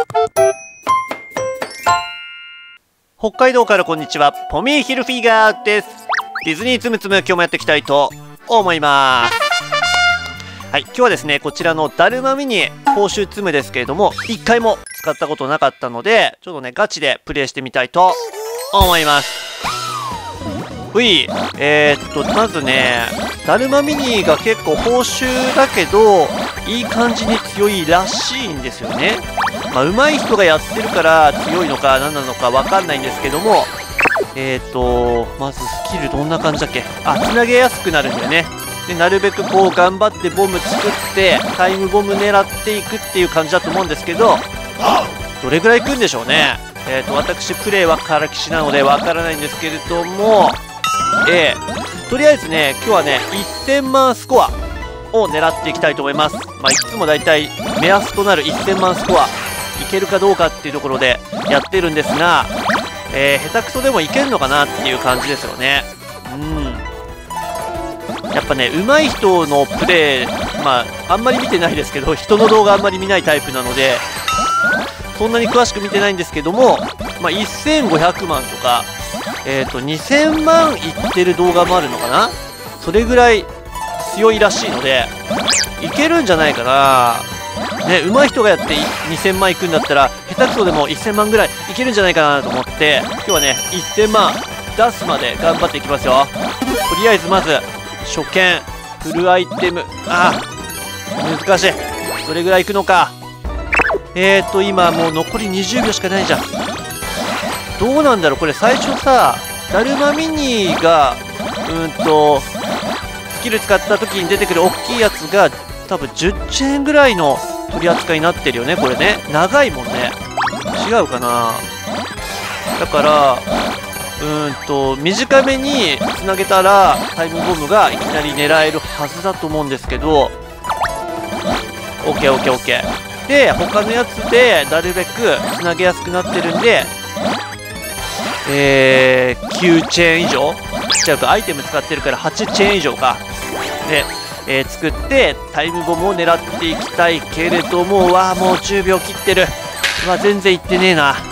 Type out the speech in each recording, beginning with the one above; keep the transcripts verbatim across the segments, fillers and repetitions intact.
北海道からこんにちは、ポミーヒルフィガーです。ディズニーつむつむ、今日もやっていきたいと思います。はい、今日はですね、こちらのだるまミニ報酬つむですけれども、いっかいも使ったことなかったので、ちょっとね、ガチでプレイしてみたいと思います。ほい、えー、っと、まずね、だるまミニが結構報酬だけど、いい感じに強いらしいんですよね。まあ、上手い人がやってるから強いのか何なのか分かんないんですけども、えーとまずスキルどんな感じだっけ。あ、つなげやすくなるんだよね。でなるべくこう頑張ってボム作ってタイムボム狙っていくっていう感じだと思うんですけど、どれぐらいいくんでしょうね。えーと私プレイはからきしなので分からないんですけれども、えー、とりあえずね今日はねせんまんスコアを狙っていきたいと思います。まあ、いつもだいたい目安となるせんまんスコアいけるかどうかっていうところでやってるんですが、えー、下手くそでもいけるのかなっていう感じですよね。うん、やっぱね上手い人のプレー、まああんまり見てないですけど、人の動画あんまり見ないタイプなのでそんなに詳しく見てないんですけども、まあ、せんごひゃくまんとか、えー、とにせんまんいってる動画もあるのかな。それぐらい強いらしいのでいけるんじゃないかな。ね、上手い人がやってにせんまんいくんだったら下手くそでもせんまんぐらいいけるんじゃないかなと思って、今日はねせんまん出すまで頑張っていきますよ。とりあえずまず初見フルアイテム、あー難しい。どれぐらいいくのか。えーと今もう残りにじゅうびょうしかないじゃん。どうなんだろうこれ。最初さだるまミニがうんとスキル使った時に出てくる大きいやつが多分じゅっチェーンぐらいの取り扱いになってるよねこれね。長いもんね。違うかな。だからうーんと短めにつなげたらタイムボムがいきなり狙えるはずだと思うんですけど、 オーケーオーケーオーケー で他のやつでなるべくつなげやすくなってるんで、えー、きゅうチェーン以上ちゃうか。アイテム使ってるからはちチェーン以上かで、えー、作ってタイムボムを狙っていきたいけれども、わあもうじゅうびょう切ってる。うわ全然いってねえな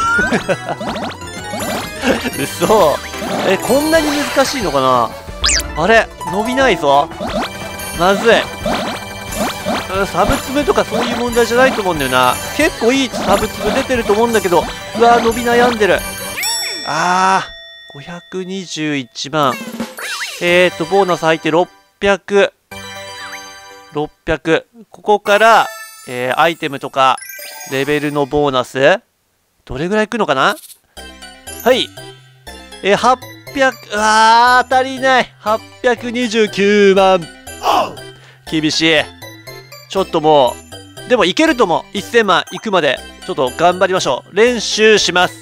嘘。えこんなに難しいのかな。あれ伸びないぞ。まずい。サブツブとかそういう問題じゃないと思うんだよな。結構いいサブツブ出てると思うんだけど、うわ伸び悩んでる。あーごひゃくにじゅういちまん。えーとボーナス入ってろっぴゃくろっぴゃく。ここから、えー、アイテムとかレベルのボーナスどれぐらいいくのかな。はい、えー、はっぴゃく。あー足りない。はっぴゃくにじゅうきゅうまん。厳しい。ちょっともうでもいけると思う。せんまんいくまでちょっと頑張りましょう。練習します。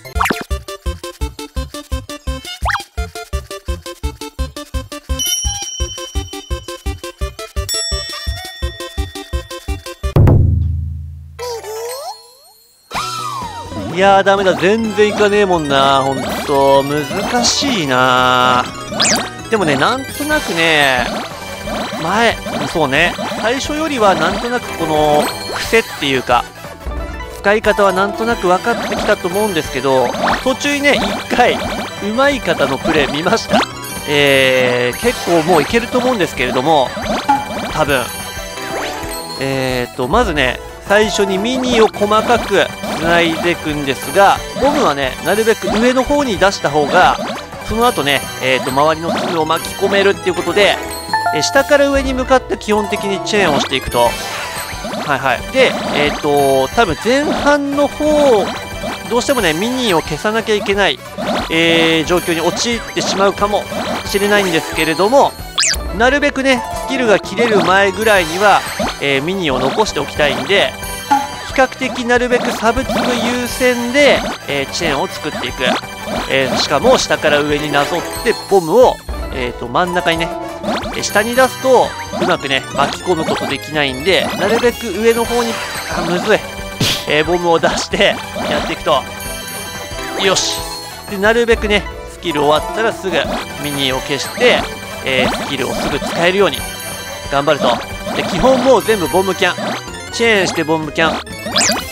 いやーダメだ。全然いかねえもんな。ほんと難しいな。でもねなんとなくね前そうね最初よりはなんとなくこの癖っていうか使い方はなんとなく分かってきたと思うんですけど、途中にねいっかい上手い方のプレー見ました。えー、結構もういけると思うんですけれども、多分えーとまずね最初にミニを細かくつないでいくんですが、ボムはねなるべく上の方に出した方がその後ね、えーと周りの粒を巻き込めるっていうことで、え下から上に向かって基本的にチェーンをしていくと、はいはい。でえっ、ー、と多分前半の方どうしてもねミニを消さなきゃいけない、えー、状況に陥ってしまうかもしれないんですけれども、なるべくねスキルが切れる前ぐらいには、えー、ミニを残しておきたいんで、比較的なるべくサブツブ優先で、えー、チェーンを作っていく。えー、しかも下から上になぞってボムを、えー、と真ん中にね下に出すとうまくね巻き込むことできないんで、なるべく上の方にあむずい、えー、ボムを出してやっていくとよし。でなるべくねスキル終わったらすぐミニを消して、えー、スキルをすぐ使えるように頑張ると。で基本もう全部ボムキャンチェーンしてボムキャン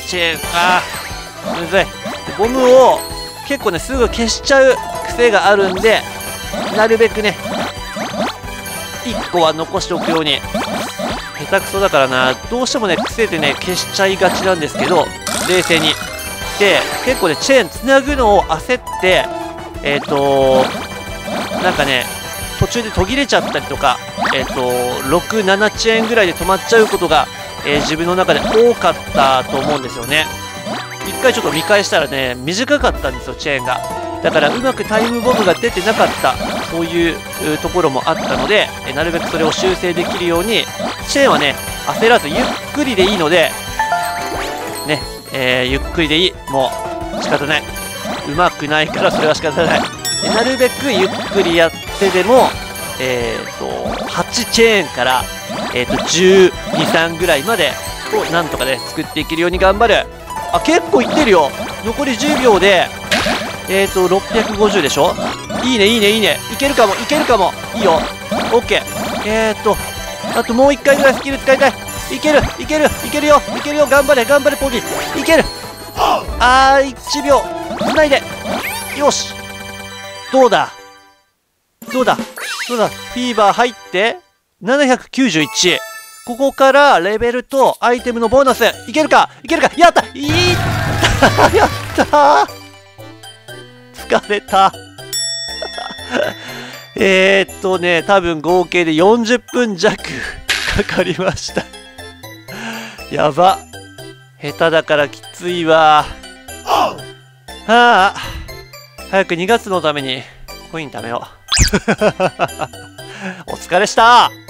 チェーン、あーむずい。ボムを結構ねすぐ消しちゃう癖があるんで、なるべくねいっこは残しておくように。下手くそだからな、どうしてもね癖でね消しちゃいがちなんですけど、冷静に。で結構ねチェーンつなぐのを焦って、えっ、ー、となんかね途中で途切れちゃったりとか、えっ、ー、とろく、ななチェーンぐらいで止まっちゃうことが、えー、自分の中で多かったと思うんですよね。一回ちょっと見返したらね短かったんですよ、チェーンが。だからうまくタイムボムが出てなかった、そういうところもあったので、えなるべくそれを修正できるように、チェーンはね焦らずゆっくりでいいのでね、えー、ゆっくりでいい。もう仕方ない、うまくないからそれは仕方ない。でなるべくゆっくりやってでも、えー、とはちチェーンから、えー、とじゅうに、さんぐらいまでをなんとかね作っていけるように頑張る。あ、結構いってるよ。残りじゅうびょうでえーとろっぴゃくごじゅうでしょ。いいねいいねいいね、いけるかもいけるかも。いいよ、オッケー。えーとあともういっかいぐらいスキル使いたい。いけるいけるいけるよいけるよ、頑張れ頑張れポギー、いける。あーいちびょうつないで、よし。どうだどうだどうだ、フィーバー入ってななひゃくきゅうじゅういち。ここからレベルとアイテムのボーナスいけるかいけるか、やった、いったやったー、疲れたえーっとね多分合計でよんじゅっぷん弱かかりましたやば、下手だからきついわ。はあ、早くにがつのためにコイン貯めようお疲れした。